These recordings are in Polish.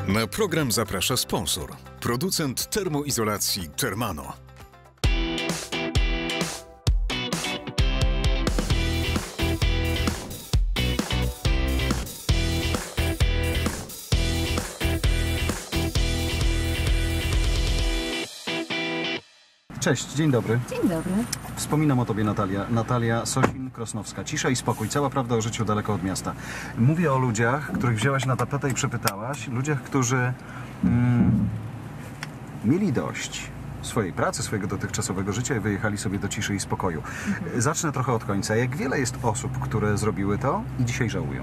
Na program zaprasza sponsor, producent termoizolacji Thermano. Cześć, dzień dobry. Dzień dobry. Wspominam o Tobie, Natalia. Natalia Sosin-Krosnowska. Cisza i spokój. Cała prawda o życiu daleko od miasta. Mówię o ludziach, których wzięłaś na tapetę i przepytałaś. Ludziach, którzy mieli dość swojej pracy, swojego dotychczasowego życia i wyjechali sobie do ciszy i spokoju. Zacznę trochę od końca. Jak wiele jest osób, które zrobiły to i dzisiaj żałują?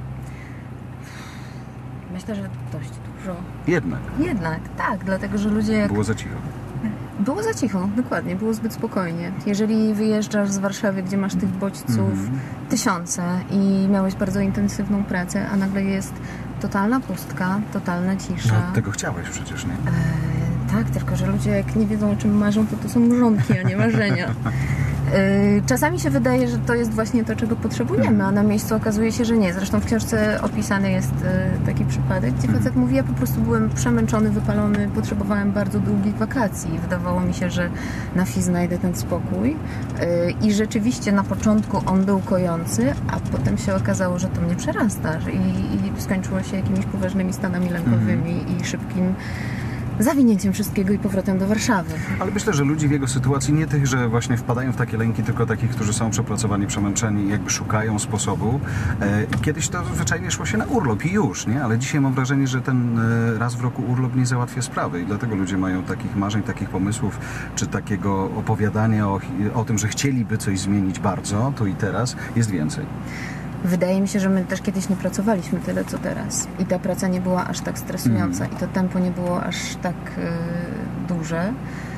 Myślę, że dość dużo. Jednak, tak, dlatego że ludzie... było za cicho. Było za cicho, dokładnie, było zbyt spokojnie. Jeżeli wyjeżdżasz z Warszawy, gdzie masz tych bodźców tysiące i miałeś bardzo intensywną pracę, a nagle jest totalna pustka, totalna cisza. No, tego chciałeś przecież, nie? Tak, tylko że ludzie jak nie wiedzą, o czym marzą, to są mrzonki, a nie marzenia. Czasami się wydaje, że to jest właśnie to, czego potrzebujemy, a na miejscu okazuje się, że nie. Zresztą w książce opisany jest taki przypadek, gdzie facet mówi, ja po prostu byłem przemęczony, wypalony, potrzebowałem bardzo długich wakacji. Wydawało mi się, że na wsi znajdę ten spokój. I rzeczywiście na początku on był kojący, a potem się okazało, że to mnie przerasta i skończyło się jakimiś poważnymi stanami lękowymi i szybkim zawinięciem wszystkiego i powrotem do Warszawy. Ale myślę, że ludzi w jego sytuacji, nie tych, że właśnie wpadają w takie lęki, tylko takich, którzy są przepracowani, przemęczeni i jakby szukają sposobu. Kiedyś to zwyczajnie szło się na urlop i już, nie? Ale dzisiaj mam wrażenie, że ten raz w roku urlop nie załatwia sprawy i dlatego ludzie mają takich marzeń, takich pomysłów, czy takiego opowiadania o tym, że chcieliby coś zmienić bardzo, tu i teraz, jest więcej. Wydaje mi się, że my też kiedyś nie pracowaliśmy tyle, co teraz. I ta praca nie była aż tak stresująca. I to tempo nie było aż tak duże.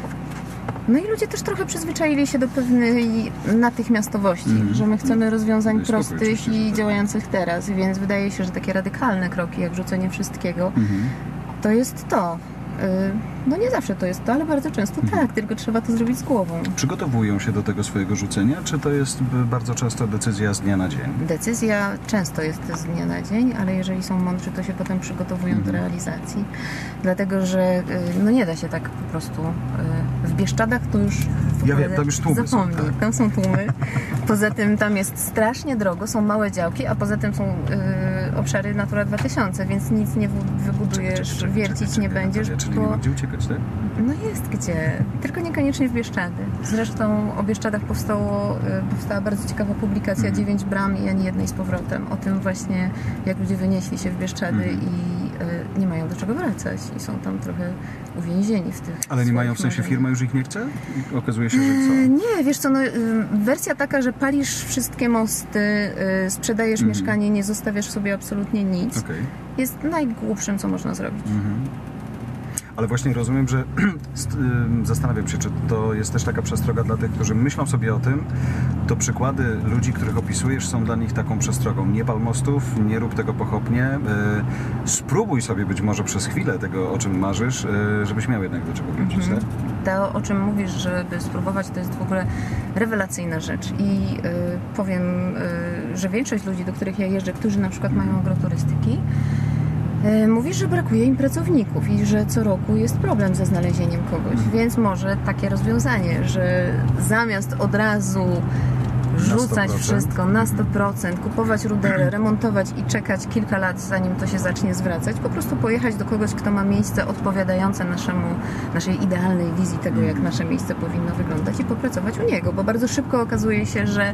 No i ludzie też trochę przyzwyczaili się do pewnej natychmiastowości, że my chcemy rozwiązań prostych i działających teraz. Więc wydaje się, że takie radykalne kroki, jak rzucenie wszystkiego, to jest to. No nie zawsze to jest to, ale bardzo często tak, tylko trzeba to zrobić z głową. Przygotowują się do tego swojego rzucenia, czy to jest bardzo często decyzja z dnia na dzień? Decyzja często jest z dnia na dzień, ale jeżeli są mądrzy, to się potem przygotowują do realizacji. Dlatego, że no nie da się tak po prostu. W Bieszczadach to już ja wiem, tam już tłumy zapomnij, są, tak. Tam są tłumy. Poza tym tam jest strasznie drogo, są małe działki, a poza tym są obszary Natura 2000, więc nic nie wybudujesz, wiercić nie będziesz. Czyli nie ma gdzie uciekać, tak? No jest gdzie, tylko niekoniecznie w Bieszczady. Zresztą o Bieszczadach powstała bardzo ciekawa publikacja 9 bram i ani jednej z powrotem. O tym właśnie, jak ludzie wynieśli się w Bieszczady i nie mają do czego wracać i są tam trochę uwięzieni w tych. Ale nie mają, w sensie firma już ich nie chce? Okazuje się, że co? Nie, wiesz co, no, wersja taka, że palisz wszystkie mosty, sprzedajesz mieszkanie, nie zostawiasz sobie absolutnie nic, jest najgłupszym, co można zrobić. Ale właśnie rozumiem, że zastanawiam się, czy to jest też taka przestroga dla tych, którzy myślą sobie o tym, to przykłady ludzi, których opisujesz, są dla nich taką przestrogą. Nie pal mostów, nie rób tego pochopnie, spróbuj sobie być może przez chwilę tego, o czym marzysz, żebyś miał jednak do czego wrócić, tak? To, o czym mówisz, żeby spróbować, to jest w ogóle rewelacyjna rzecz i powiem, że większość ludzi, do których ja jeżdżę, którzy na przykład mają agroturystyki, mówi, że brakuje im pracowników i że co roku jest problem ze znalezieniem kogoś, więc może takie rozwiązanie, że zamiast od razu rzucać wszystko na 100%, kupować rudery, remontować i czekać kilka lat, zanim to się zacznie zwracać, po prostu pojechać do kogoś, kto ma miejsce odpowiadające naszej idealnej wizji tego, jak nasze miejsce powinno wyglądać i popracować u niego, bo bardzo szybko okazuje się, że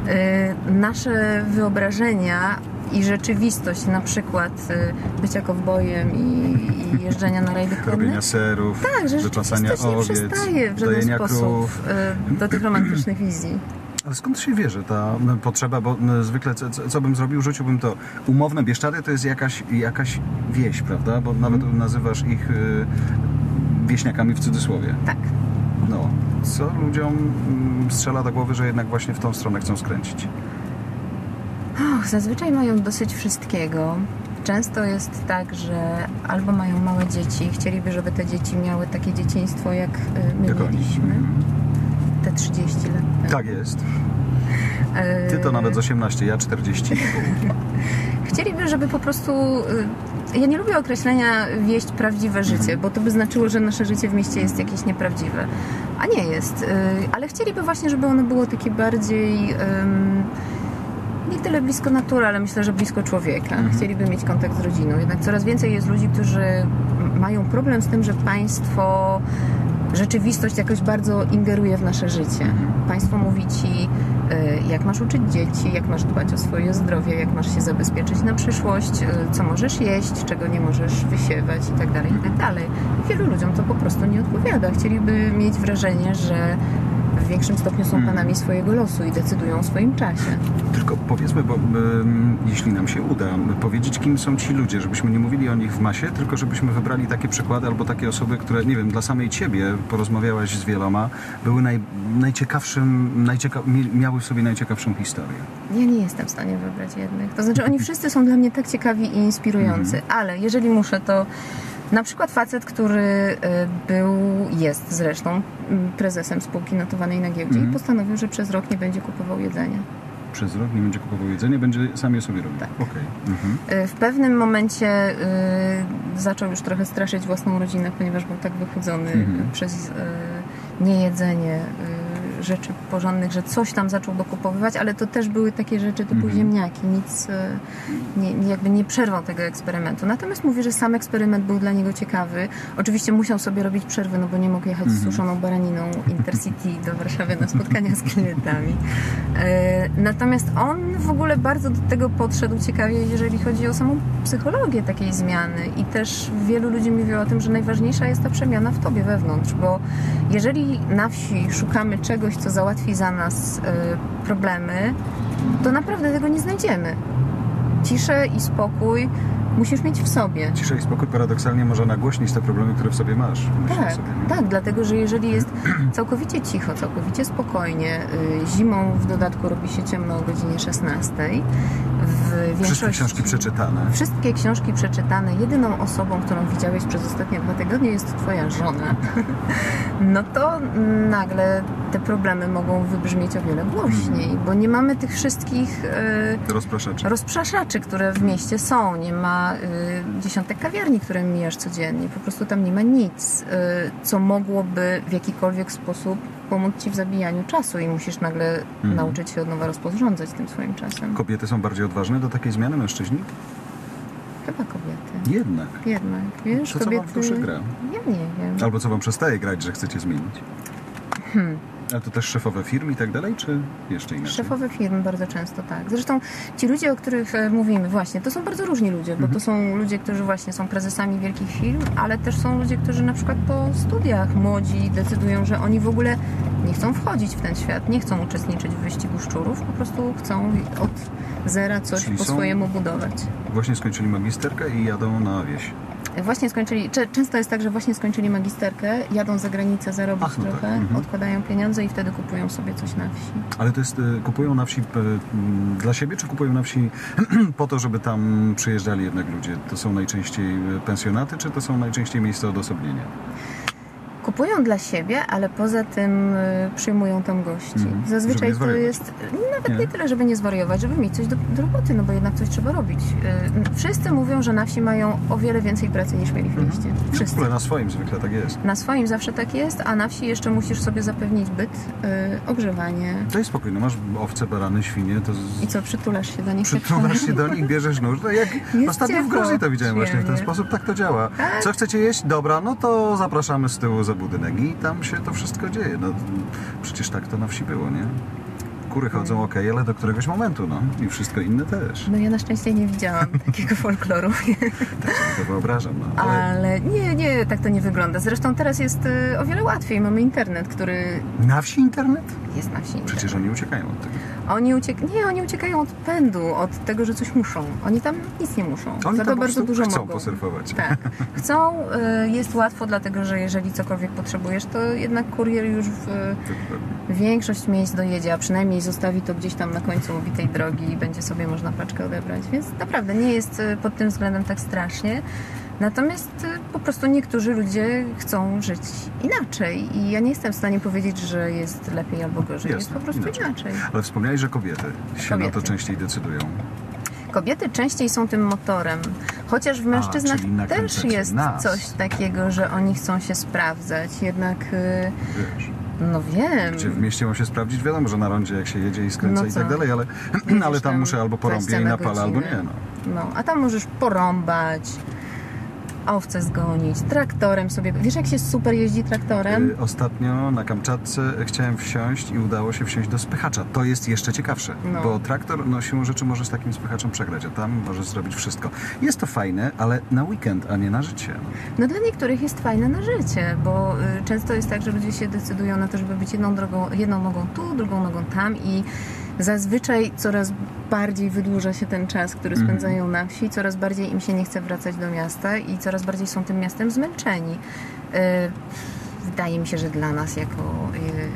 nasze wyobrażenia i rzeczywistość, na przykład bycia kowbojem i jeżdżenia na rajdy konne. Robienia serów, tak, że wyczasania owiec, nie przystaje w żaden sposób do tych romantycznych wizji. Ale skąd się bierze ta potrzeba, bo zwykle co bym zrobił, rzuciłbym to. Umowne Bieszczady to jest jakaś wieś, prawda? Bo nawet nazywasz ich wieśniakami w cudzysłowie. Tak. No, co ludziom strzela do głowy, że jednak właśnie w tą stronę chcą skręcić? Zazwyczaj mają dosyć wszystkiego. Często jest tak, że albo mają małe dzieci, chcieliby, żeby te dzieci miały takie dzieciństwo, jak my mieliśmy. Te 30 lat. Tak jest. Ty to nawet z 18, ja 40. Chcieliby, żeby po prostu... Ja nie lubię określenia wieść prawdziwe życie, bo to by znaczyło, że nasze życie w mieście jest jakieś nieprawdziwe. A nie jest. Ale chcieliby właśnie, żeby ono było takie bardziej... nie tyle blisko natury, ale myślę, że blisko człowieka. Chcieliby mieć kontakt z rodziną. Jednak coraz więcej jest ludzi, którzy mają problem z tym, że państwo, rzeczywistość jakoś bardzo ingeruje w nasze życie. Państwo mówi ci, jak masz uczyć dzieci, jak masz dbać o swoje zdrowie, jak masz się zabezpieczyć na przyszłość, co możesz jeść, czego nie możesz wysiewać i tak dalej, i tak dalej. Wielu ludziom to po prostu nie odpowiada. Chcieliby mieć wrażenie, że w większym stopniu są panami swojego losu i decydują o swoim czasie. Tylko powiedzmy, bo jeśli nam się uda powiedzieć, kim są ci ludzie, żebyśmy nie mówili o nich w masie, tylko żebyśmy wybrali takie przykłady albo takie osoby, które, nie wiem, dla samej ciebie porozmawiałaś z wieloma, były miały w sobie najciekawszą historię. Ja nie jestem w stanie wybrać jednych. To znaczy, oni wszyscy są dla mnie tak ciekawi i inspirujący, ale jeżeli muszę, to na przykład facet, który jest zresztą prezesem spółki notowanej na giełdzie i postanowił, że przez rok nie będzie kupował jedzenia. Przez rok nie będzie kupował jedzenia, będzie sam je sobie robił. Tak. Okay. W pewnym momencie zaczął już trochę straszyć własną rodzinę, ponieważ był tak wychudzony przez niejedzenie rzeczy porządnych, że coś tam zaczął dokupowywać, ale to też były takie rzeczy typu ziemniaki. Nic jakby nie przerwał tego eksperymentu. Natomiast mówi, że sam eksperyment był dla niego ciekawy. Oczywiście musiał sobie robić przerwy, no bo nie mógł jechać z suszoną baraniną Intercity do Warszawy na spotkania z klientami. Natomiast on w ogóle bardzo do tego podszedł ciekawie, jeżeli chodzi o samą psychologię takiej zmiany i też wielu ludzi mówiło o tym, że najważniejsza jest ta przemiana w tobie wewnątrz, bo jeżeli na wsi szukamy czegoś, co załatwi za nas problemy, to naprawdę tego nie znajdziemy. Ciszę i spokój musisz mieć w sobie. Cisza i spokój paradoksalnie może nagłośnić te problemy, które w sobie masz. Tak, dlatego, że jeżeli jest całkowicie cicho, całkowicie spokojnie, zimą w dodatku robi się ciemno o godzinie 16. Wszystkie książki przeczytane. Wszystkie książki przeczytane. Jedyną osobą, którą widziałeś przez ostatnie 2 tygodnie jest twoja żona. No to nagle te problemy mogą wybrzmieć o wiele głośniej, bo nie mamy tych wszystkich rozpraszaczy, które w mieście są. Nie ma dziesiątek kawiarni, które mijasz codziennie. Po prostu tam nie ma nic, co mogłoby w jakikolwiek sposób pomóc ci w zabijaniu czasu i musisz nagle nauczyć się od nowa rozporządzać tym swoim czasem. Kobiety są bardziej odważne do takiej zmiany, mężczyźni? Chyba kobiety. Jednak. Wiesz, to kobiety... co wam w duszy gra? Ja nie wiem. Albo co wam przestaje grać, że chcecie zmienić? A to też szefowe firm i tak dalej, czy jeszcze inaczej? Szefowe firm bardzo często tak. Zresztą ci ludzie, o których mówimy właśnie, to są bardzo różni ludzie, bo to są ludzie, którzy właśnie są prezesami wielkich firm, ale też są ludzie, którzy na przykład po studiach młodzi decydują, że oni w ogóle nie chcą wchodzić w ten świat, nie chcą uczestniczyć w wyścigu szczurów, po prostu chcą od zera coś po swojemu budować. Właśnie skończyli magisterkę i jadą na wieś. Właśnie skończyli, często jest tak, że właśnie skończyli magisterkę, jadą za granicę zarobić trochę, odkładają pieniądze i wtedy kupują sobie coś na wsi. Ale to jest, kupują na wsi dla siebie, czy kupują na wsi po to, żeby tam przyjeżdżali jednak ludzie? To są najczęściej pensjonaty, czy to są najczęściej miejsca odosobnienia? Kupują dla siebie, ale poza tym przyjmują tam gości. Zazwyczaj to jest nawet nie tyle, żeby nie zwariować, żeby mieć coś do roboty, no bo jednak coś trzeba robić. Wszyscy mówią, że na wsi mają o wiele więcej pracy niż mieli w mieście. Wszyscy. W ogóle na swoim zwykle tak jest. Na swoim zawsze tak jest, a na wsi jeszcze musisz sobie zapewnić byt, ogrzewanie. To jest spokój, no masz owce, barany, świnie, to... I co, przytulasz się do nich? Przytulasz się do nich, bierzesz nóż. No jak ostatnio w Gruzji to widziałem właśnie w ten sposób, tak to działa. Tak? Co chcecie jeść? Dobra, no to zapraszamy z tyłu za budynek i tam się to wszystko dzieje. No przecież tak to na wsi było, nie? Kury chodzą ale do któregoś momentu, no. I wszystko inne też. No ja na szczęście nie widziałam takiego folkloru. Tak sobie to wyobrażam, no. Ale nie, tak to nie wygląda. Zresztą teraz jest o wiele łatwiej. Mamy internet, który... Na wsi internet? Jest na wsi internet. Przecież oni uciekają od tego. Oni uciekają od pędu, od tego, że coś muszą. Oni tam nic nie muszą. Oni za to bardzo dużo chcą mogą. posurfować. Tak. Chcą, jest łatwo, dlatego że jeżeli cokolwiek potrzebujesz, to jednak kurier już w większość miejsc dojedzie, a przynajmniej zostawi to gdzieś tam na końcu ubitej drogi i będzie sobie można paczkę odebrać. Więc naprawdę nie jest pod tym względem tak strasznie. Natomiast po prostu niektórzy ludzie chcą żyć inaczej i ja nie jestem w stanie powiedzieć, że jest lepiej albo gorzej. Jest po prostu inaczej. Ale wspomniałeś, że kobiety się na to częściej decydują. Kobiety częściej są tym motorem, chociaż w mężczyznach czyli też nakręcacie jest nas. coś takiego, że oni chcą się sprawdzać, jednak Wiesz, no wiem. gdzie w mieście ma się sprawdzić, wiadomo, że na rondzie jak się jedzie i skręca No i tak co? dalej, ale, Jedziesz ale tam muszę albo porąbię 20 i na napalę, albo godzinę. nie. No. No, a tam możesz porąbać, owce zgonić, traktorem sobie. Wiesz, jak się super jeździ traktorem? Ostatnio na Kamczatce chciałem wsiąść i udało się wsiąść do spychacza. To jest jeszcze ciekawsze, No. bo traktor, no siłą rzeczy możesz z takim spychaczem przegrać, a tam możesz zrobić wszystko. Jest to fajne, ale na weekend, a nie na życie. No dla niektórych jest fajne na życie, bo często jest tak, że ludzie się decydują na to, żeby być jedną nogą tu, drugą nogą tam i zazwyczaj coraz bardziej wydłuża się ten czas, który spędzają na wsi, coraz bardziej im się nie chce wracać do miasta i coraz bardziej są tym miastem zmęczeni. Wydaje mi się, że dla nas jako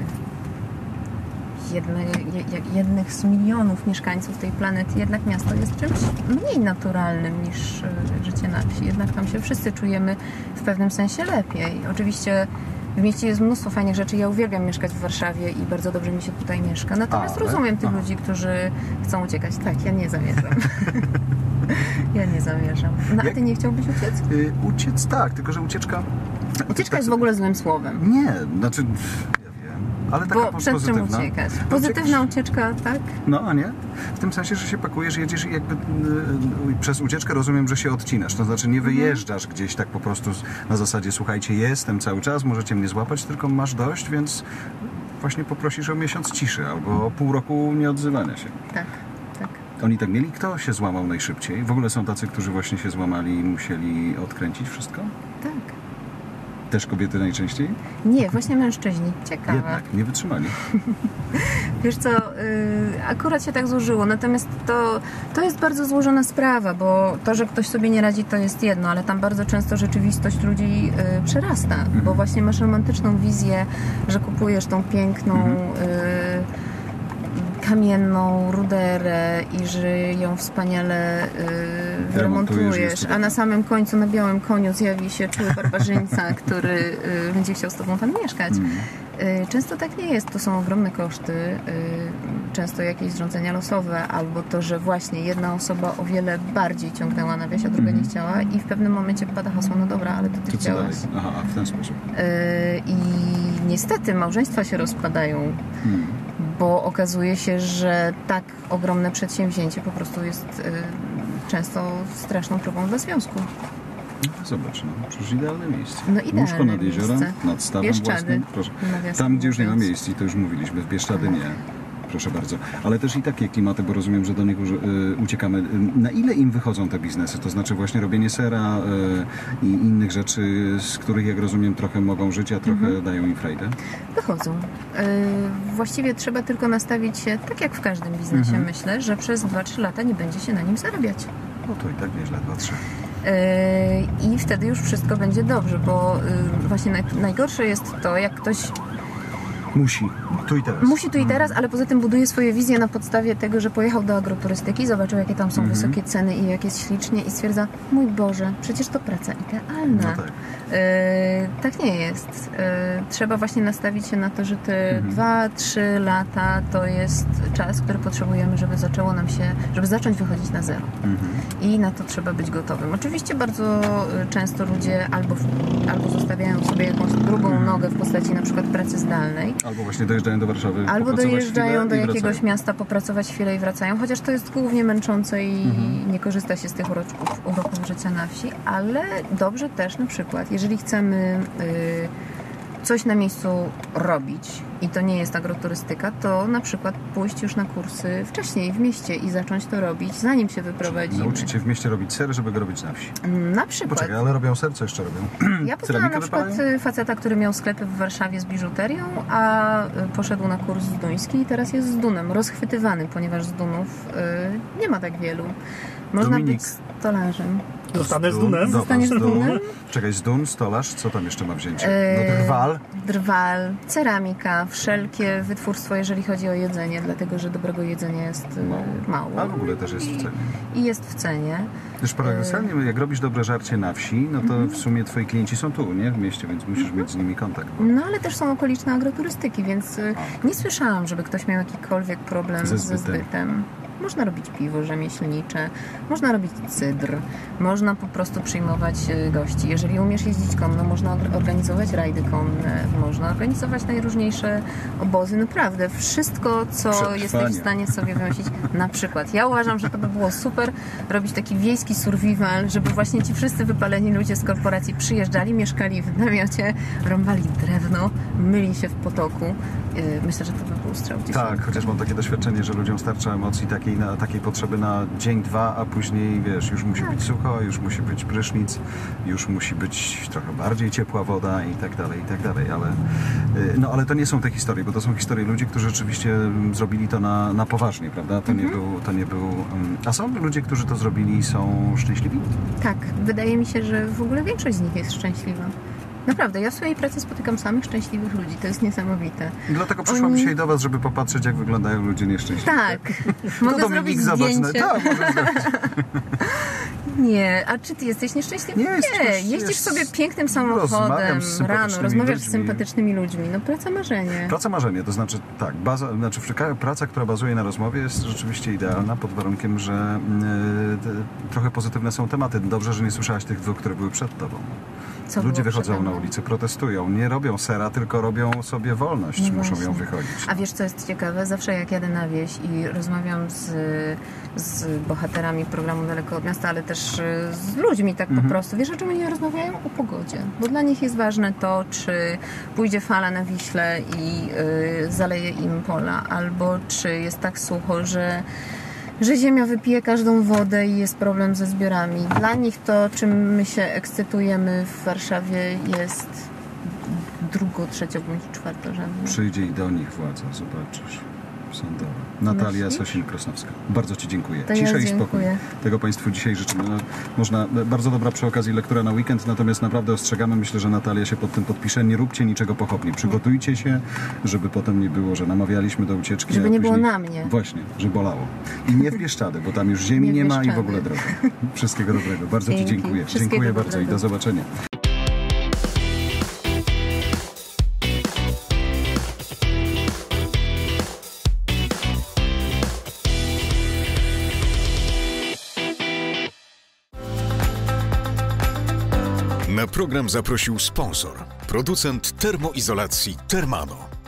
jednych z milionów mieszkańców tej planety jednak miasto jest czymś mniej naturalnym niż życie na wsi. Jednak tam się wszyscy czujemy w pewnym sensie lepiej. Oczywiście w mieście jest mnóstwo fajnych rzeczy. Ja uwielbiam mieszkać w Warszawie i bardzo dobrze mi się tutaj mieszka. Natomiast rozumiem tych ludzi, którzy chcą uciekać. Tak, ja nie zamierzam. Ja nie zamierzam. No a ty nie chciałbyś uciec? Uciec tak, tylko że ucieczka... Ucieczka jest w ogóle złym słowem. Nie, znaczy... Ja wiem, ale taka Bo przed czym pozytywna. uciekać? Pozytywna ucieczka, tak? No, a nie? W tym sensie, że się pakujesz, jedziesz i jakby przez ucieczkę rozumiem, że się odcinasz. To znaczy nie wyjeżdżasz gdzieś tak po prostu na zasadzie słuchajcie, jestem cały czas, możecie mnie złapać, tylko masz dość, więc właśnie poprosisz o miesiąc ciszy albo o pół roku nieodzywania się. Tak, tak. Oni tak mieli? Kto się złamał najszybciej? W ogóle są tacy, którzy właśnie się złamali i musieli odkręcić wszystko? Tak. Też kobiety najczęściej? Nie, właśnie mężczyźni. Ciekawe. Jednak, nie wytrzymali. Wiesz co, akurat się tak złożyło, natomiast to jest bardzo złożona sprawa, bo to, że ktoś sobie nie radzi, to jest jedno, ale tam bardzo często rzeczywistość ludzi przerasta, bo właśnie masz romantyczną wizję, że kupujesz tą piękną kamienną ruderę i że ją wspaniale remontujesz, a na samym końcu na białym koniu zjawi się czuły barbarzyńca, który będzie chciał z tobą tam mieszkać. Często tak nie jest, to są ogromne koszty, często jakieś zrządzenia losowe, albo to, że właśnie jedna osoba o wiele bardziej ciągnęła na wieś, a druga nie chciała i w pewnym momencie pada hasło, no dobra, ale to ty chciałaś. Aha, w ten sposób. I niestety małżeństwa się rozpadają, bo okazuje się, że tak ogromne przedsięwzięcie po prostu jest często straszną próbą dla związku. No, zobacz, no, przecież idealne miejsce. No, idealne Łóżko nad jeziorem, miejsce. nad stawem Bieszczady, własnym. Proszę. Tam, gdzie już nie ma miejsc i to już mówiliśmy, w Bieszczady nie. Proszę bardzo. Ale też i takie klimaty, bo rozumiem, że do nich uciekamy. Na ile im wychodzą te biznesy? To znaczy właśnie robienie sera i innych rzeczy, z których, jak rozumiem, trochę mogą żyć, a trochę dają im frajdę? Wychodzą. Właściwie trzeba tylko nastawić się, tak jak w każdym biznesie, myślę, że przez 2-3 lata nie będzie się na nim zarabiać. No to i tak nieźle, 2-3. I wtedy już wszystko będzie dobrze, bo właśnie najgorsze jest to, jak ktoś Musi. Tu i teraz. musi tu i teraz, ale poza tym buduje swoje wizje na podstawie tego, że pojechał do agroturystyki, zobaczył, jakie tam są wysokie ceny i jak jest ślicznie i stwierdza, mój Boże, przecież to praca idealna. No tak. Tak nie jest. Trzeba właśnie nastawić się na to, że te 2-3 lata to jest czas, który potrzebujemy, żeby zacząć wychodzić na zero. I na to trzeba być gotowym. Oczywiście bardzo często ludzie albo zostawiają sobie jakąś drugą nogę w postaci na przykład pracy zdalnej, Albo właśnie dojeżdżają do Warszawy, albo dojeżdżają do jakiegoś wracają. miasta popracować chwilę i wracają, chociaż to jest głównie męczące i nie korzysta się z tych uroków życia na wsi, ale dobrze też na przykład, jeżeli chcemy coś na miejscu robić i to nie jest agroturystyka, to na przykład pójść już na kursy wcześniej w mieście i zacząć to robić, zanim się wyprowadzimy. Nauczyć się w mieście robić ser, żeby go robić na wsi. Na przykład. Poczekaj, ale robią ser, co jeszcze robią? Ja poznałam na przykład faceta, który miał sklepy w Warszawie z biżuterią, a poszedł na kurs z duński i teraz jest z dunem, rozchwytywany, ponieważ z dunów nie ma tak wielu. Można Dominik. być stolarzem. Zostanę z Dunem? Zostaniesz z Dunem? Czekaj, z Dun, stolarz, co tam jeszcze ma wzięcie? No drwal. Drwal, ceramika, wszelkie wytwórstwo, jeżeli chodzi o jedzenie, dlatego że dobrego jedzenia jest mało. A w ogóle też jest w cenie. I jest w cenie. Też paradoksalnie, jak robisz dobre żarcie na wsi, no to w sumie twoi klienci są tu, nie? W mieście, więc musisz mieć z nimi kontakt. No ale też są okoliczne agroturystyki, więc nie słyszałam, żeby ktoś miał jakikolwiek problem Ze ze zbytem. zbytem. Można robić piwo rzemieślnicze, można robić cydr, można po prostu przyjmować gości. Jeżeli umiesz jeździć konno, można organizować rajdy konne, można organizować najróżniejsze obozy. Naprawdę, wszystko, co jesteś w stanie sobie wymyślić. Na przykład, ja uważam, że to by było super robić taki wiejski survival, żeby właśnie ci wszyscy wypaleni ludzie z korporacji przyjeżdżali, mieszkali w namiocie, rąbali drewno, myli się w potoku. Myślę, że to by był strzał w dziesiątkę. Tak, chociaż mam takie doświadczenie, że ludziom starcza emocji takiej potrzeby na dzień, dwa, a później, wiesz, już musi być sucho, już musi być prysznic, już musi być trochę bardziej ciepła woda i tak dalej, ale to nie są te historie, bo to są historie ludzi, którzy rzeczywiście zrobili to na poważnie, prawda? To nie był... A są ludzie, którzy to zrobili i są szczęśliwi? Tak, wydaje mi się, że w ogóle większość z nich jest szczęśliwa. Naprawdę, ja w swojej pracy spotykam samych szczęśliwych ludzi, to jest niesamowite. I dlatego przyszłam dzisiaj do Was, żeby popatrzeć, jak wyglądają ludzie nieszczęśliwi. Tak, mogę zrobić zdjęcie. Tak, możesz zrobić. Nie, a czy Ty jesteś nieszczęśliwy? Nie, jeździsz sobie pięknym samochodem rano, rozmawiasz z sympatycznymi ludźmi. No praca marzenie. Praca marzenie, to znaczy tak, praca, która bazuje na rozmowie jest rzeczywiście idealna pod warunkiem, że trochę pozytywne są tematy. Dobrze, że nie słyszałaś tych dwóch, które były przed Tobą. Ludzie wychodzą na ulicę, protestują, nie robią sera, tylko robią sobie wolność, no muszą ją wychodzić. A wiesz, co jest ciekawe? Zawsze jak jadę na wieś i rozmawiam z bohaterami programu Daleko od Miasta, ale też z ludźmi tak po prostu, wiesz, o czym oni rozmawiają? O pogodzie. Bo dla nich jest ważne to, czy pójdzie fala na Wiśle i zaleje im pola, albo czy jest tak sucho, że ziemia wypije każdą wodę i jest problem ze zbiorami. Dla nich to, czym my się ekscytujemy w Warszawie, jest trzeciobądź czwartorzędne. Przyjdzie i do nich władza, zobaczysz. Sądowa. Natalia Sosin-Krosnowska. Bardzo Ci dziękuję. To Cisza ja i spokój. Tego Państwu dzisiaj życzymy. Bardzo dobra przy okazji lektura na weekend, natomiast naprawdę ostrzegamy, myślę, że Natalia się pod tym podpisze. Nie róbcie niczego pochopnie. Przygotujcie się, żeby potem nie było, że namawialiśmy do ucieczki. Żeby nie było na mnie. Właśnie, że bolało. I nie w Bieszczady, bo tam już ziemi nie ma i w ogóle drogi. Wszystkiego dobrego. Bardzo Ci dziękuję. Dziękuję bardzo i do zobaczenia. Na program zaprosił sponsor, producent termoizolacji Termano.